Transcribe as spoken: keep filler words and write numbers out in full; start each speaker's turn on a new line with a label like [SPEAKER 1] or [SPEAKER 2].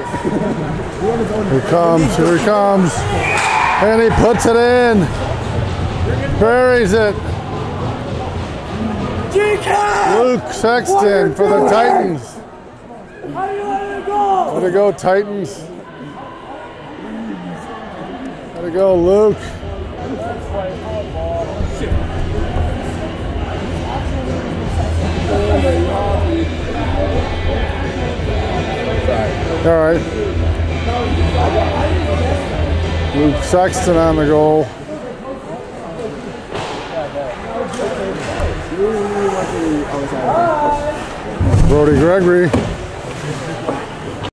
[SPEAKER 1] Here he comes, here he comes. And he puts it in. Buries it. Luke Sexton for the Titans. Way to go, Titans. Way to go, Luke. All right. Luke Sexton on the goal. Brody Gregory.